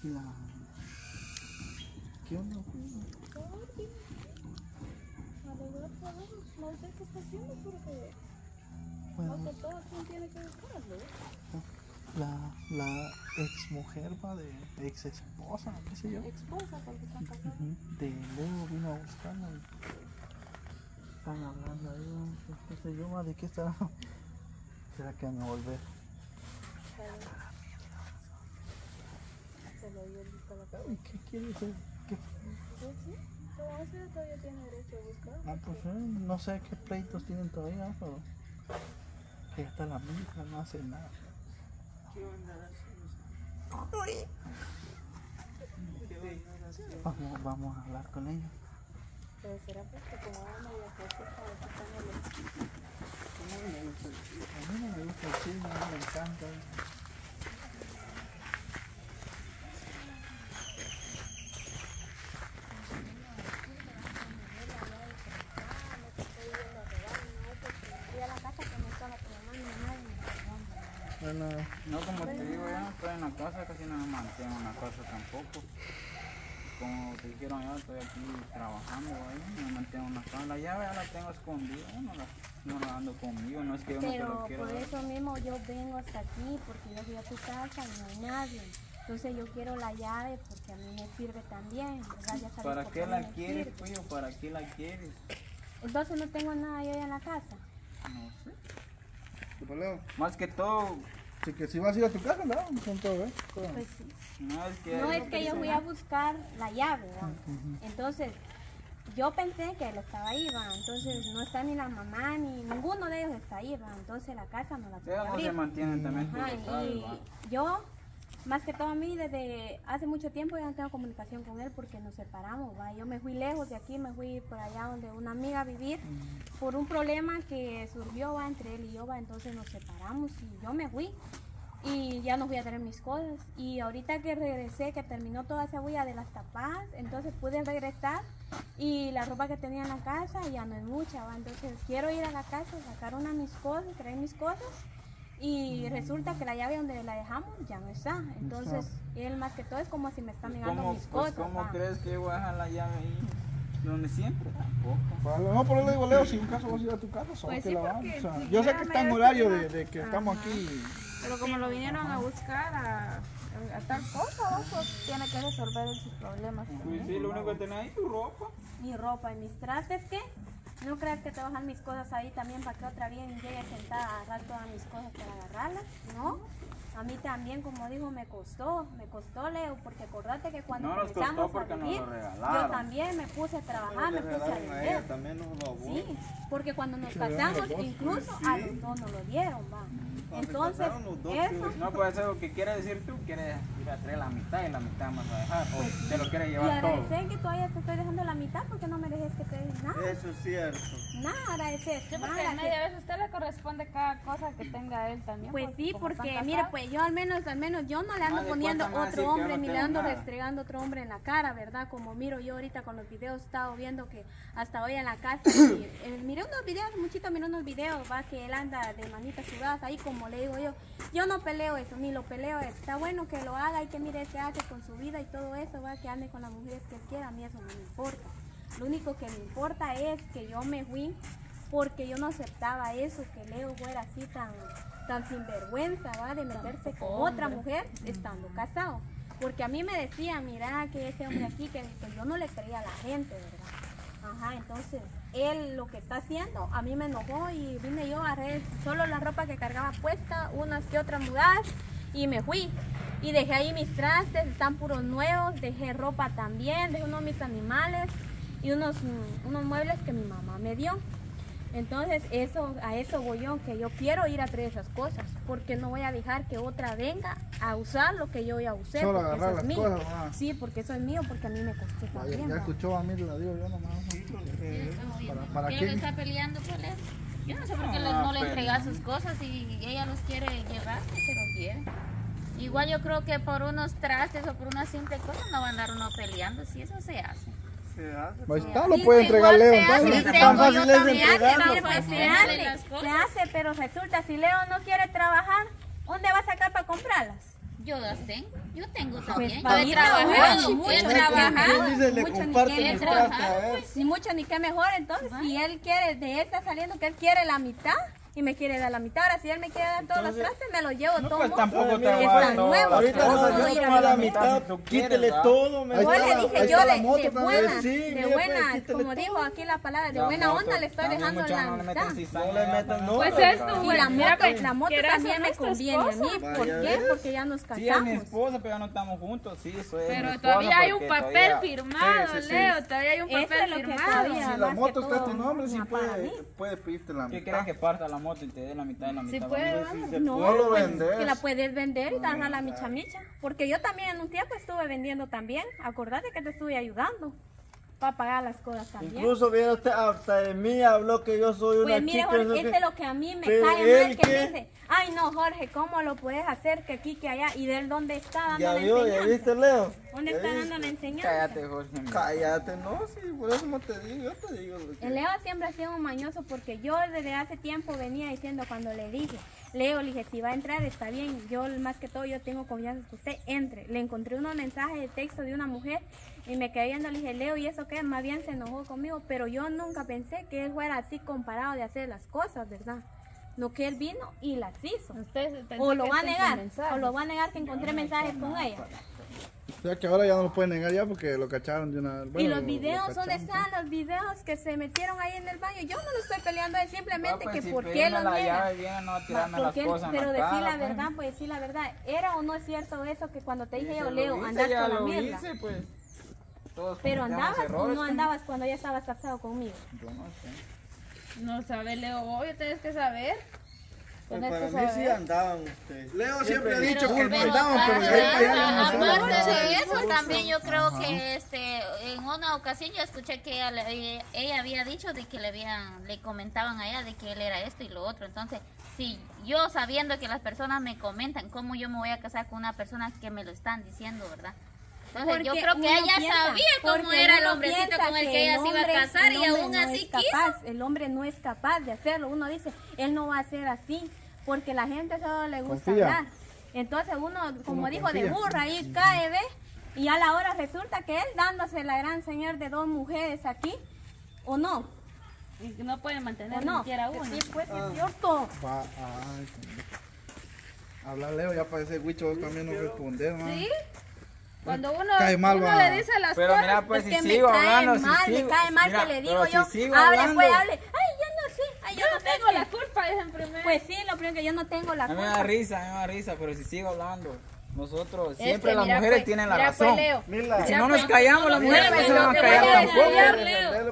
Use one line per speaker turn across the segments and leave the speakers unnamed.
¿Qué onda?
No sé qué está haciendo porque
Bueno,
no todo quien tiene que buscarlo.
la ex mujer va de ex esposa, qué sé yo.
Esposa porque están casados.
De Leo vino a buscarla y están hablando ahí, qué sé yo, ¿de qué estará? ¿Será que van a volver?
Se le dio el disco a la cabeza.
Ay, ¿qué quiere decir? ¿Qué?
Pues sí, pero ese todavía tiene derecho a buscar.
Ah, pues no sé qué pleitos tienen todavía, pero que hasta la misma no hace nada.
¿Qué onda?
Vamos a hablar con ella.
Pero será porque como era media cosita de que están en los...
A mí no me gusta el chisme, a mí me encanta. Bueno,
No, como te digo, ya no estoy en la casa, casi no me mantengo en la casa tampoco. Como te dijeron, ya estoy aquí trabajando ahí, me mantengo en la casa. La llave ya la tengo escondida, no la ando conmigo, no es que yo no te lo
Pero
quiero
por
dar.
eso mismo yo vengo hasta aquí, porque yo fui a tu casa y no hay nadie. Entonces yo quiero la llave porque a mí me sirve también, ¿verdad? Ya sabes
¿Para
por
qué la
me
quieres,
sirve.
pollo? ¿Para qué la quieres?
Entonces no tengo nada yo ya en la casa.
No sé.
¿qué paleo?
Más que todo,
Sí, que si vas a ir a tu casa, ¿no? Con todo, ¿eh?
Pues sí.
no es que...
No es que yo fui a buscar la llave, ¿verdad? Entonces yo pensé que él estaba ahí, ¿va? Entonces no está ni la mamá ni ninguno de ellos está ahí, ¿va? Entonces la casa no la puedo
Ellos no se
abrir.
mantienen también, tú
Ajá,
lo sabes,
y
¿va?
yo, más que todo a mí, desde hace mucho tiempo ya no tengo comunicación con él porque nos separamos, ¿va? Yo me fui lejos de aquí, me fui por allá donde una amiga a vivir por un problema que surgió, ¿va? Entre él y yo, ¿va? Entonces nos separamos y yo me fui y ya no fui a tener mis cosas. Y ahorita que regresé, que terminó toda esa huella de las tapas, entonces pude regresar y la ropa que tenía en la casa ya no es mucha, ¿va? Entonces quiero ir a la casa, sacar una de mis cosas, traer mis cosas. Y resulta que la llave donde la dejamos ya no está. Entonces, él más que todo es como si me está negando mis cosas.
¿Cómo
¿va?
crees que voy a dejar la llave ahí? Donde siempre, tampoco.
No, por eso le digo, Leo, si un caso vas a ir a tu casa, solo
Pues
que
sí,
la vamos.
porque
O sea,
si
yo sé
ya
que
me
está en
hace
horario
una-
de que estamos aquí.
Pero como lo vinieron a buscar a tal cosa, pues tiene que resolver sus problemas.
Pues sí, lo único que tenés ahí es tu ropa.
Mi ropa y mis trastes, ¿qué? ¿No crees que te voy a dejar mis cosas ahí también para que otra bien llegue sentada a agarrar todas mis cosas para agarrarlas? ¿No? A mí también, como digo, me costó, Leo, porque acordate que cuando
No nos costó
empezamos a
porque nos
vivir,
lo regalaron.
yo también me puse a trabajar, me puse a vender.
también nos robó.
Sí, porque cuando nos casamos, incluso a los dos nos lo dieron, va. Entonces, eso,
No puede ser lo que quieres decir tú, quieres ir a traer la mitad y la mitad más a dejar. O te lo quieres
y
llevar todo.
agradecer que todavía te estoy dejando la mitad porque no me dejes que te deje nada.
Eso es cierto.
Nada, agradecer.
Yo
nada,
porque a
que-
media vez a usted le corresponde cada cosa que tenga él también.
Pues sí,
como
porque
están
mire,
casados.
pues yo al menos yo no le ando
Madre,
poniendo
¿cuántas más
otro
decir que yo
hombre
no
ni le
tengo
ando
nada?
restregando otro hombre en la cara, ¿verdad? Como miro yo ahorita con los videos, he estado viendo que hasta hoy en la casa, y, miré unos videos, muchito miré unos videos, va, que él anda de manitas sudadas ahí, como le digo yo no peleo eso, ni lo peleo eso. Está bueno que lo haga y que mire qué hace con su vida y todo eso, va, que ande con las mujeres que él quiera, a mí eso no me importa. Lo único que me importa es que yo me fui porque yo no aceptaba eso, que Leo fuera así tan sinvergüenza, va, de meterse con otra mujer estando casado. Porque a mí me decían, mira que ese hombre aquí, que yo no le creía a la gente, ¿verdad? Ajá, entonces él lo que está haciendo, a mí me enojó y vine yo a agarré solo la ropa que cargaba puesta, unas que otras mudadas y me fui. Y dejé ahí mis trastes, están puros nuevos, dejé ropa también, dejé unos de mis animales y unos muebles que mi mamá me dio. Entonces a eso voy yo, que yo quiero ir a traer esas cosas, porque no voy a dejar que otra venga a usar lo que yo ya usé,
Solo
porque eso
agarrar
es
las
mío.
cosas, ¿no?
Sí, porque eso es mío, porque a mí me costó también.
Ya
¿va?
escuchó a mí, la digo yo nomás. ¿Para
¿Quién le
qué?
está peleando por él? Yo no sé por qué
No,
no le
pero-
entrega sus cosas y ella los quiere llevar, pues se los lleve. Igual yo creo que por unos trastes o por una simple cosa no va a andar uno peleando, si eso se hace.
Ahí está, lo
Sí,
puede entregar
igual
Leo.
se hace,
Entonces,
tengo
tan
yo
fácil es
también,
entregarlo.
mire, pues,
Se
Ajá.
hace,
Las cosas.
se hace, pero resulta si Leo no quiere trabajar, ¿dónde va a sacar para comprarlas?
Yo las tengo. Yo tengo
Pues
también. Yo
para
he
mí
trabajado.
mucho,
He
mucho,
trabajado.
¿Quién dice le
mucho, ni
comparte
qué
mis
mejor.
trastes a ver?
Ni mucho ni qué mejor, entonces si él quiere, de él está saliendo que él quiere la mitad y me quiere dar la mitad. Ahora si él me quiere dar todos los trastes, me los llevo
No,
todos.
pues tampoco te
Está
voy a dar todo.
nuevo.
Ahorita
Todo
no,
lo
yo
irá
no a la
a la
mitad,
si tú
quítele
quieres,
todo.
Yo le dije, yo de buena,
Sí,
de
mire,
buena,
pues, quítele
como
todo.
dijo aquí la palabra, de
La
buena
moto,
onda le estoy
también
dejando
muchos
la
no le
mitad.
meten cizaña,
No le
ya,
metan, no.
Pues
pero-
es tu
Y la
Mira,
moto,
pues,
la moto
¿quieres
también
ser
me
nuestra
conviene a mí.
esposa?
¿Por
Vaya,
qué?
¿ves?
Porque ya nos
Sí, es mi
casamos.
esposa, pero ya no estamos juntos. Sí, eso es mi
Pero
esposa
todavía hay un
porque
papel
todavía-
firmado,
Sí, sí, sí.
Leo. Todavía hay un
Eso
papel
es lo que
firmado.
todavía-
Si la
más
moto
que
está a tu
todo,
nombre, sí
para mí.
puede pedirte la
¿Qué
mitad.
quieres que parta la moto y te dé la mitad y la mitad?
Sí
para
puede,
mí?
vamos.
Si se
No,
puede, lo
pues,
vendes.
que la puedes vender y darla a la micha micha. Porque yo también en un tiempo estuve vendiendo también. Acordate que te estuve ayudando para pagar las cosas también.
Incluso viene usted hasta de mí, habló que yo soy una
Pues mire,
chica.
Jorge,
no sé
eso
qué.
es lo que a mí me
Pero
cae
él,
mal, que
¿qué?
dice, ay no, Jorge, ¿cómo lo puedes hacer que aquí, que allá? ¿Y de él dónde está dando
Ya
la
vio, ya
enseñanza?
viste, Leo.
¿Dónde
Ya
está
viste.
dando la enseñanza?
Cállate, Jorge.
Cállate, no, sí, por eso no te digo, yo te digo. lo que-
El Leo siempre ha sido un mañoso porque yo desde hace tiempo venía diciendo cuando le dije, Leo, le dije, si va a entrar está bien, yo más que todo yo tengo confianza que usted entre. Le encontré unos mensajes de texto de una mujer y me quedé viendo, le dije, Leo, ¿y eso qué? Más bien se enojó conmigo, pero yo nunca pensé que él fuera así comparado de hacer las cosas, ¿verdad? No que él vino y las hizo.
Ustedes
O lo va a negar, o lo va a negar que encontré mensajes con ella.
O sea que ahora ya no lo pueden negar ya porque lo cacharon de una.
Y
bueno,
los
lo
videos, ¿dónde
cacharon.
están los videos que se metieron ahí en el baño? Yo no lo estoy peleando, es simplemente
Pues,
que
si
por qué
pedirme
lo
la
niegan.
llave, viene no a tirarme
¿Por
las
qué?
cosas en
Pero
la
decir
cara,
la
pues.
verdad, pues decir la verdad. ¿Era o no es cierto eso que cuando te dije
Sí,
yo,
se lo
Leo,
hice,
andas
ya
con la
lo
mierda?
hice, pues. Todos
Pero
cometemos
andabas o
errores,
no
pues.
andabas cuando ya estabas casado conmigo.
Yo no sé.
No sabe, Leo, obvio, tienes que saber.
Pues
Tienes
para
que
mí sí
saber.
andaban ustedes. Leo
Pero-
dicho que no
pero
andaban, pero
aparte,
ya ya no se
aparte
andaban.
de eso también yo creo que en una ocasión yo escuché que ella había dicho de que le comentaban a ella de que él era esto y lo otro. Entonces, si yo sabiendo que las personas me comentan, ¿cómo yo me voy a casar con una persona que me lo están diciendo, verdad? Entonces yo
Porque
creo que
uno
ella
piensa-
sabía cómo
porque
era el
uno
hombrecito
piensa
con el
que
que ella se iba a
hombre-
casar
el
y
hombre
aún
no
así
es
quiso.
capaz, el hombre no es capaz de hacerlo. Uno dice, él no va a ser así, porque la gente solo le gusta
Confía.
hablar. Entonces uno, como
Uno
dijo, de
confía.
burra ahí cae, ¿ve? Y a la hora resulta que él dándose la gran señor de dos mujeres aquí, ¿o no?
Y no pueden mantener
¿O
ni
no?
siquiera una.
Sí, pues es cierto.
Ay, habla Leo, ya parece Huicho vos también no responder, man.
¿Sí? Cuando uno,
Cae mal,
uno
va.
le dice las
Pero
cosas,
mira, pues
Es
si
que me
sigo
cae
hablando,
mal,
si
me
sigo,
cae mal
mira,
que le digo
pero
yo,
si sigo
hable
hablando,
pues, hable. Ay, yo no sé, ay,
yo no
sé
tengo
qué.
la culpa, dicen primero.
Pues sí, lo primero que yo no tengo la
a mí me
culpa.
da risa, a mí me da risa, pero si sigo hablando, nosotros,
Es
siempre
que
las
mira,
mujeres
pues,
tienen la
mira,
razón.
pues, Leo,
Mira,
Y si
mira,
no nos
pues,
callamos, las mujeres no
mira,
se van a
te voy
callar
a decir,
tampoco.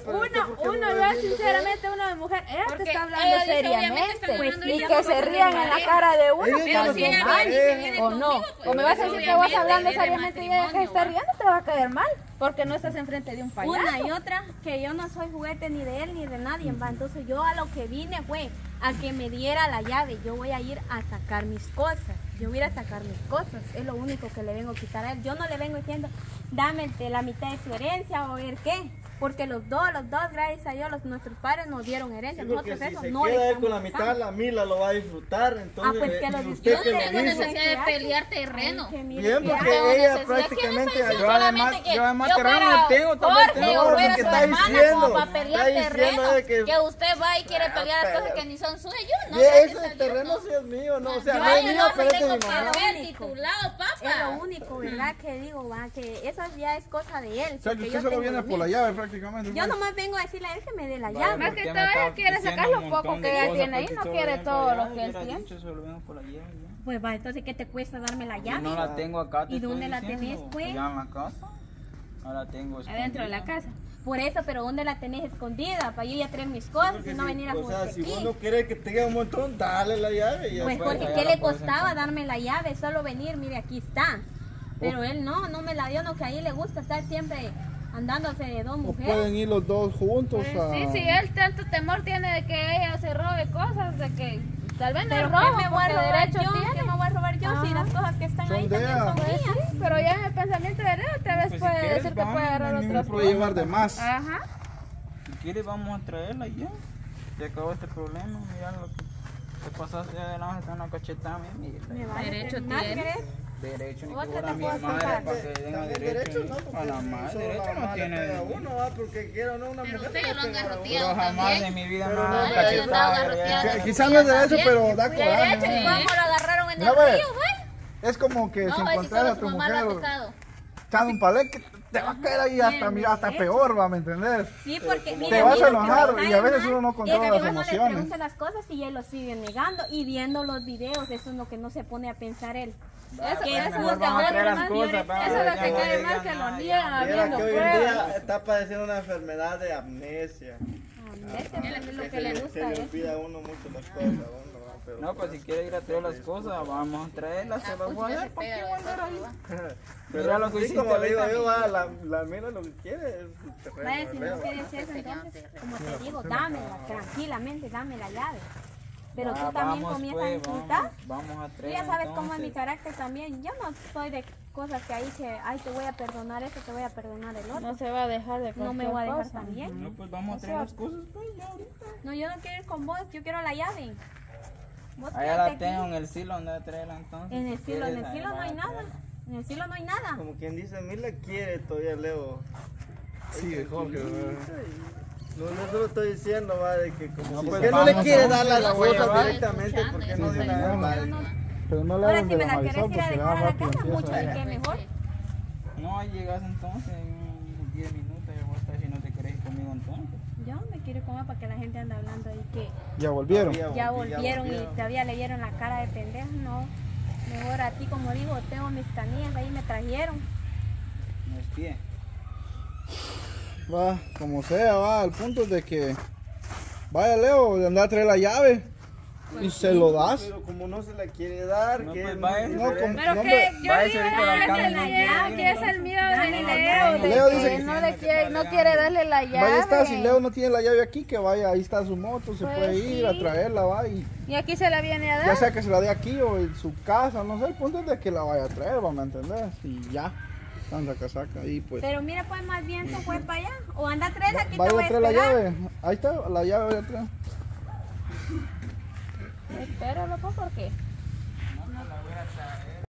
Leo, uno ve sinceramente uno de mujer, ella te
Porque
está hablando
ella dice, obviamente,
seriamente,
está
pues,
hablando
y
ella
que
como
se
que
rían
se
en la
ríe.
cara de uno,
Ella
que
no
no
se
tiene
ríe.
mal,
viene
o no, o me vas a decir que vos hablando seriamente y ella que está riendo, te va a caer mal, porque no estás enfrente de un payaso.
Una y otra, que yo no soy juguete ni de él ni de nadie, ¿va? Entonces yo a lo que vine fue a que me diera la llave. Yo voy a ir a sacar mis cosas. Yo voy a ir a sacar mis cosas. Es lo único que le vengo a quitar a él. Yo no le vengo diciendo, dame la mitad de su herencia o ver qué. Porque los dos, gracias a Dios, nuestros padres nos dieron herencia.
Porque
Nosotros
si
eso
se
no le
queda él
estamos
con la mitad,
sacando.
la Mila lo va a disfrutar, entonces
pues que lo
¿y
disfrute.
usted que
Yo no
lo
tengo
hizo?
necesidad de pelear terreno.
Ay, que mire
Bien,
que
porque
tengo
ella
necesidad.
prácticamente
¿Quién me está
Yo además,
solamente que
yo además
yo
terreno
fuera
no tengo, tal vez
Jorge
tengo.
o
No,
fuera
porque
su
está
hermana
diciendo,
como para pelear
está diciendo
terreno,
de
que usted va y quiere pelear las cosas que ni son suyas. Yo no,
Y
gracias
ese
a Dios,
terreno
no.
sí es mío, no, o sea,
Yo
no es
no
mío, pero es de
tengo
mi mamá.
papel titulado,
es lo
papá.
único, ¿verdad? Que digo, va, que eso ya es cosa de él.
O sea, que
porque
usted
yo
solo
tengo
viene
lo
por la
mío.
llave prácticamente.
Yo nomás vengo a decirle a él que me dé la
Vaya,
llave.
Más
¿por
que
qué
todo
me
ella
está
quiere
diciendo
sacar lo
un
poco
montón
que
de
ella
cosas?
tiene ahí,
Porque
no
solo
quiere
vengo
todo
por
lo
allá,
que él
hubiera
tiene.
dicho, solo vengo por la llave, ya.
Pues va, entonces, ¿qué te cuesta darme la
Y
llave?
no la tengo acá, te
¿Y
estoy
dónde la
diciendo,
tenés, pues?
allá en la casa. No la tengo
Adentro de la
escondida.
casa.
Por eso, pero ¿dónde la tenés escondida? Para yo ya traer mis cosas
Porque
y no
si-
venir a
o sea,
jugar
si vos
aquí.
no querés que tenga un montón, dale la llave y ya
Pues
está.
porque
allá
¿qué
la
le
puedes
costaba
encontrar.
darme la llave? Solo venir, mire, aquí está. Pero él no me la dio, no, que ahí le gusta estar siempre andándose de dos
O
mujeres.
pueden ir los dos juntos
Pues
a...
sí, si él tanto temor tiene de que ella se robe cosas, de que tal vez no
Pero
es
¿qué
robo,
me voy a
porque
robar
derecho
yo?
tiene.
¿Qué me voy a robar yo si
Ajá.
las cosas que están
Son
ahí
de
también son
ella.
Pues
mías?
sí, pero ya en el pensamiento de Leo tal vez
Pues si
puede
quieres,
decir que
vamos,
puede agarrar
no hay
otras
ningún
puede llevar de más.
Ajá.
Si quieres vamos a traerla y ya. Se acabó este problema, mira lo que te pasaste adelante, está una cachetada, mira.
Me vale,
Derecho
¿más
tiene.
querés?
Derecho ni que
Otra
fuera
te
mi
puedo
madre
contar.
para que tenga
También
derecho.
no, porque
A la madre,
solo
derecho
la
no
madre
tiene.
pega a uno, va, porque quiera o no una
Pero
mujer.
usted
te
ya lo han
pega a uno.
garroteado
Pero jamás
también.
en mi vida
Pero
me
no,
han
yo
he andado
cachetada.
garroteada.
ya.
Que quizás no es derecho, pero da
Derecho,
coraje.
¿y
¿no?
¿Cómo lo agarraron en
Mira,
el
pues,
río, güey?
es como que si
No, ese
encontrás
solo
a
su
tu
mamá lo ha
mujer
tocado.
echando un paleque, te va a caer ahí hasta, mira, hasta peor, va, ¿me entendés?
Sí, porque
Te vas a enojar y a veces uno no controla
es
las
que uno le
emociones.
pregunta las cosas y él lo sigue negando y viendo los videos, eso es lo que no se pone a pensar él.
Eso
que eso
mejor
es lo que
vamos a
ahora
traer las
más
cosas,
violeta.
va,
Eso es lo
ya
que
voy
cae mal,
llegando,
que lo
ya,
niegan
ya.
Mira
habiendo
que hoy en
pruebas.
día está padeciendo una enfermedad de amnesia.
Es lo que le
Se
gusta
le
es.
olvida a uno mucho las cosas. a uno, ¿va? Pero-
No, pues si quiere ir a traer las cosas, vamos a traerlas, se las voy a dar. ¿Por qué voy a andar ahí?
Pero
Mira lo que
sí,
hiciste
como le digo
ahorita.
yo, va, la mina lo que quiere es el terreno.
Vaya,
de
si
Leo.
no quieres eso, entonces, como te digo, dámela, tranquilamente, dame la llave. Pero tú también
Vamos,
comienzas a
pues,
insultar.
Vamos a
Tú
traer.
ya sabes cómo es mi
entonces.
carácter también. Yo no soy de cosas que ahí que, ay, te voy a perdonar esto, te voy a perdonar el otro.
No se va a dejar de
No me voy a dejar
cualquier cosa.
también.
No, pues vamos a traer las cosas, pues ya ahorita.
No, yo no quiero ir con vos, yo quiero la llave. Vos
Allá
quédate
la
aquí.
tengo en el silo, donde a traerla entonces.
En el
si
cielo,
quieres, ahí
no
va
hay
a
nada.
traerla.
En el cielo no hay nada.
Como quien dice, Mila quiere todavía Leo. Sí, Jorge. No, no solo estoy diciendo, va, de que como
No,
si
pues
que no le
vamos,
quiere
vamos,
dar las
la voy a
cosas
llevar.
directamente, porque no de una vez, va.
Pero no le
Ahora
hablen
si
de
me
la
la querés
Marisol
ir a
porque
dejar a la
rápido
casa, mucho
empieza.
de que mejor.
No, ahí llegas entonces en unos 10 minutos, ya voy a estar si no te querés ir conmigo entonces.
Yo me quiero ir con él para que la gente anda hablando ahí que
Ya volvieron.
ya volvieron y todavía le dieron la cara de pendejo. No, mejor a ti, como digo, tengo mis canillas, ahí me trajeron.
No es pie.
Va, como sea, va. El punto es de que vaya Leo, de andar a traer la llave y se lo das.
Pero como no se la quiere dar,
No,
que
pues
es
vaya.
muy
No,
diferente.
como,
Pero
no,
que
hombre,
yo
Váyase
digo
ahorita a la
que
cama,
es
no
el
quiere
ya,
ir,
que es el
entonces.
miedo de
no,
Leo, de
Leo dice
que
que
no
sí,
le
que
quiere,
está
no
alegando.
quiere darle la llave.
vaya está, si Leo no tiene la llave aquí, que vaya, ahí está su moto, se
Pues
puede ir a
sí.
traerla, va, y
Y aquí se la viene a
ya
dar.
sea que se la dé aquí o en su casa, no sé, el punto es de que la vaya a traer, va, ¿me entendés? Y ya, tanta casaca, y pues,
Pero mira, pues más bien se fue para allá. O anda a traerla, aquí te
vaya
voy
a
a
traer la
esperar.
llave, ahí está, la llave vaya a traer.
Espéralo, pues, ¿por qué?